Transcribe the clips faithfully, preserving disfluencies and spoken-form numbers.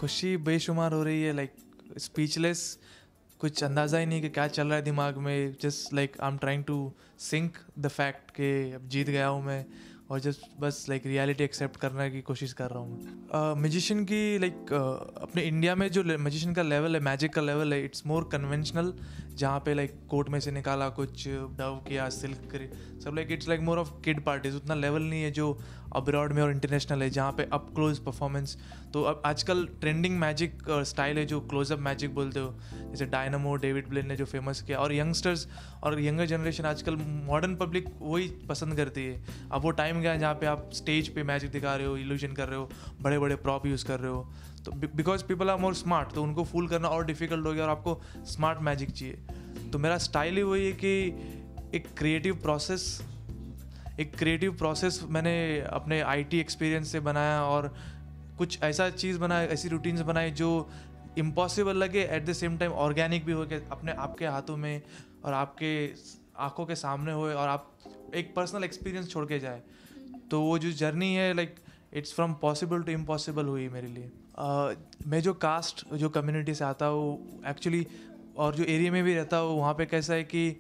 खुशी बेशुमार हो रही है, लाइक स्पीचलेस, कुछ अंदाज़ा ही नहीं कि क्या चल रहा है दिमाग में. Just like I am trying to sink the fact कि अब जीत गया हूँ मैं, और जस्ट बस लाइक रियलिटी एक्सेप्ट करने की कोशिश कर रहा हूँ. म्यूजिशियन की लाइक like, uh, अपने इंडिया में जो म्यूजिशियन का लेवल है, मैजिक का लेवल है, इट्स मोर कन्वेंशनल. जहाँ पे लाइक कोर्ट में से निकाला, कुछ डव किया, सिल्क करे, सब like it's like more of kid parties. उतना लेवल नहीं है जो अब्रॉड में और इंटरनेशनल है, जहाँ पे अप क्लोज परफॉर्मेंस. तो अब आजकल ट्रेंडिंग मैजिक स्टाइल है जो क्लोजअप मैजिक बोलते हो, जैसे डायनामो, डेविड ब्लेन ने जो फेमस किया. और यंगस्टर्स और यंगर जनरेशन आजकल मॉडर्न पब्लिक वही पसंद करती है. अब वो टाइम गया जहाँ पे आप स्टेज पे मैजिक दिखा रहे हो, इल्यूजन कर रहे हो, बड़े बड़े प्रॉप यूज़ कर रहे हो. तो because people are more smart, तो उनको फूल करना और डिफिकल्ट हो गया, और आपको स्मार्ट मैजिक चाहिए. तो मेरा स्टाइल ही वही है कि एक क्रिएटिव प्रोसेस एक क्रिएटिव प्रोसेस मैंने अपने आईटी एक्सपीरियंस से बनाया, और कुछ ऐसा चीज़ बनाया, ऐसी रूटीन्स बनाई जो इम्पॉसिबल लगे, at the same time organic भी हो, के अपने आपके हाथों में और आपके आंखों के सामने होए, और आप एक पर्सनल एक्सपीरियंस छोड़ के जाए. तो वो जो जर्नी है, like it's from possible to impossible हुई मेरे लिए. uh, मैं जो कास्ट, जो कम्युनिटी से आता हूँ एक्चुअली, और जो एरिया में भी रहता हूँ, वहाँ पे कैसा है कि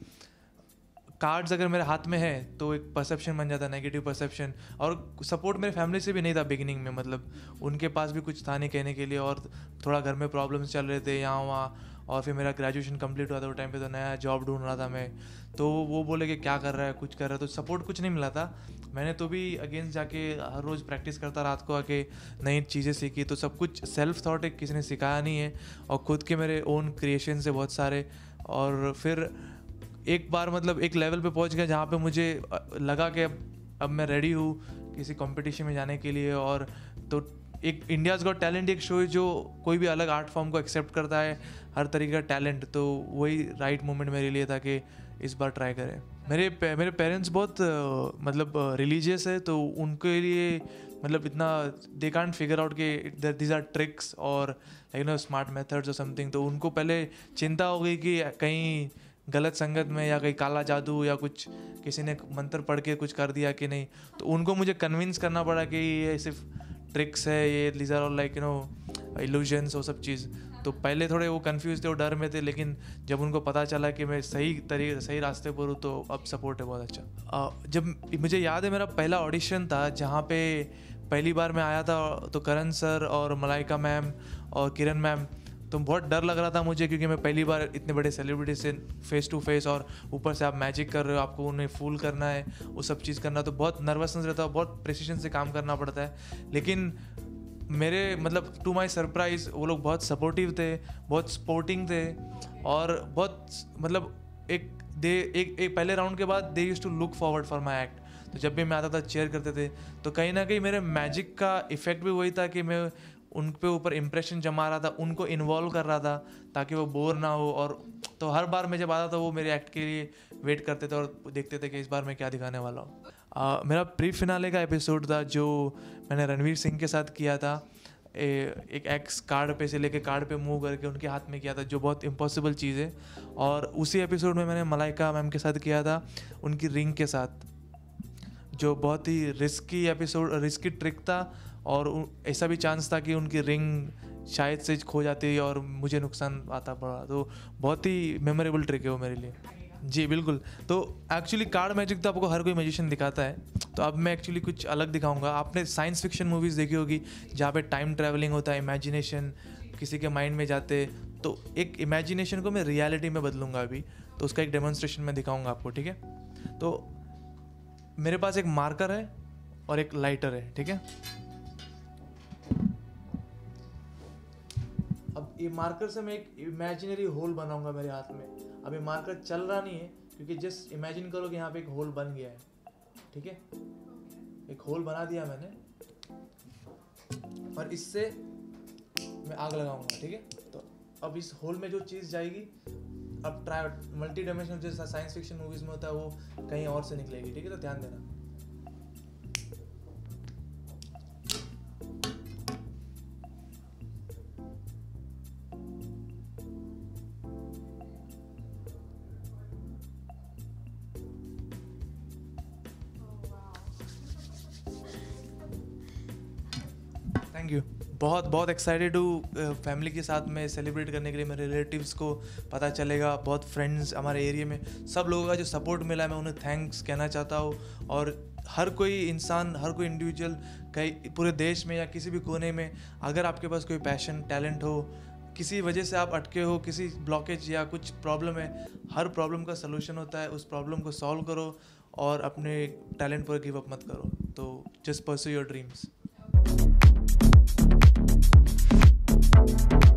कार्ड्स अगर मेरे हाथ में है तो एक परसेप्शन बन जाता है, नेगेटिव परसेप्शन. और सपोर्ट मेरे फैमिली से भी नहीं था बिगिनिंग में, मतलब उनके पास भी कुछ था नहीं कहने के लिए, और थोड़ा घर में प्रॉब्लम्स चल रहे थे यहाँ वहाँ. और फिर मेरा ग्रेजुएशन कंप्लीट हुआ था, वो टाइम पे तो नया जॉब ढूंढ रहा था मैं. तो वो बोले कि क्या कर रहा है, कुछ कर रहा है, तो सपोर्ट कुछ नहीं मिला था. मैंने तो भी अगेंस्ट जाके हर रोज़ प्रैक्टिस करता, रात को आके नई चीज़ें सीखी. तो सब कुछ सेल्फ थॉट है, किसी ने सिखाया नहीं है, और खुद के मेरे ओन क्रिएशन से बहुत सारे. और फिर एक बार मतलब एक लेवल पे पहुंच गया जहाँ पे मुझे लगा कि अब अब मैं रेडी हूँ किसी कंपटीशन में जाने के लिए. और तो एक इंडियाज़ गॉट टैलेंट एक शो है जो कोई भी अलग आर्ट फॉर्म को एक्सेप्ट करता है, हर तरीके का टैलेंट. तो वही राइट मोमेंट मेरे लिए था कि इस बार ट्राई करें. मेरे मेरे पेरेंट्स बहुत मतलब रिलीजियस है, तो उनके लिए मतलब इतना दे कांट फिगर आउट कि दीज आर ट्रिक्स और लाइक नो स्मार्ट मेथड्स और समथिंग. तो उनको पहले चिंता हो गई कि कहीं गलत संगत में या कहीं काला जादू या कुछ किसी ने मंत्र पढ़ के कुछ कर दिया कि नहीं. तो उनको मुझे कन्विंस करना पड़ा कि ये सिर्फ ट्रिक्स है, ये these are all like you know illusions, वो सब चीज़. तो पहले थोड़े वो कंफ्यूज थे, वो डर में थे, लेकिन जब उनको पता चला कि मैं सही तरीके सही रास्ते पर हूँ, तो अब सपोर्ट है बहुत अच्छा. जब मुझे याद है मेरा पहला ऑडिशन था जहाँ पे पहली बार मैं आया था, तो करण सर और मलाइका मैम और किरण मैम, तो बहुत डर लग रहा था मुझे, क्योंकि मैं पहली बार इतने बड़े सेलिब्रिटी से फेस टू फेस, और ऊपर से आप मैजिक कर रहे हो, आपको उन्हें फूल करना है, वो सब चीज़ करना. तो बहुत नर्वसनेस रहता है, बहुत प्रिसिशन से काम करना पड़ता है. लेकिन मेरे मतलब टू माय सरप्राइज़ वो लोग बहुत सपोर्टिव थे, बहुत सपोर्टिंग थे, और बहुत मतलब एक दे एक एक पहले राउंड के बाद they used to look forward for my act. तो जब भी मैं आता था चेयर करते थे. तो कहीं ना कहीं मेरे मैजिक का इफ़ेक्ट भी वही था कि मैं उन पे ऊपर इम्प्रेशन जमा रहा था, उनको इन्वॉल्व कर रहा था ताकि वो बोर ना हो. और तो हर बार मैं जब आता था वो मेरे एक्ट के लिए वेट करते थे और देखते थे कि इस बार मैं क्या दिखाने वाला हूँ. मेरा प्री फिनाले का एपिसोड था जो मैंने रणवीर सिंह के साथ किया था. ए, एक एक्स कार्ड पे से लेके कार्ड पे मूव करके उनके हाथ में किया था, जो बहुत इम्पॉसिबल चीज़ है. और उसी एपिसोड में मैंने मलाइका मैम के साथ किया था, उनकी रिंग के साथ, जो बहुत ही रिस्की एपिसोड, रिस्की ट्रिक था. और ऐसा भी चांस था कि उनकी रिंग शायद से खो जाती और मुझे नुकसान आता पड़ा. तो बहुत ही मेमोरेबल ट्रिक है वो मेरे लिए. जी बिल्कुल. तो एक्चुअली कार्ड मैजिक तो आपको हर कोई मैजिशियन दिखाता है, तो अब मैं एक्चुअली कुछ अलग दिखाऊंगा. आपने साइंस फिक्शन मूवीज़ देखी होगी जहाँ पे टाइम ट्रैवलिंग होता है, इमेजिनेशन किसी के माइंड में जाते. तो एक इमेजिनेशन को मैं रियलिटी में बदलूंगा अभी, तो उसका एक डेमोन्स्ट्रेशन मैं दिखाऊंगा आपको, ठीक है. तो मेरे पास एक मार्कर है और एक लाइटर है, ठीक है. अब ये मार्कर से मैं एक इमेजिनरी होल बनाऊंगा मेरे हाथ में. अब ये मार्कर चल रहा नहीं है, क्योंकि जस्ट इमेजिन करो कि यहाँ पे एक होल बन गया है, ठीक है. एक होल बना दिया मैंने, और इससे मैं आग लगाऊंगा, ठीक है. तो अब इस होल में जो चीज़ जाएगी, अब ट्राई मल्टी डायमेंशनल जैसा साइंस फिक्शन मूवीज़ में होता है, वो कहीं और से निकलेगी, ठीक है. तो ध्यान देना. Thank you. बहुत बहुत एक्साइटेड हूँ फैमिली के साथ में सेलिब्रेट करने के लिए। मेरे रिलेटिव्स को पता चलेगा, बहुत फ्रेंड्स हमारे एरिया में, सब लोगों का जो सपोर्ट मिला है, मैं उन्हें थैंक्स कहना चाहता हूँ। और हर कोई इंसान, हर कोई इंडिविजुअल, कहीं पूरे देश में या किसी भी कोने में, अगर आपके पास कोई पैशन, टैलेंट हो, किसी वजह से आप अटके हो, किसी ब्लॉकेज या कुछ प्रॉब्लम है, हर प्रॉब्लम का सलूशन होता है। उस प्रॉब्लम को सॉल्व करो और अपने टैलेंट पर गिव अप मत करो। तो जस्ट परस्यू योर ड्रीम्स।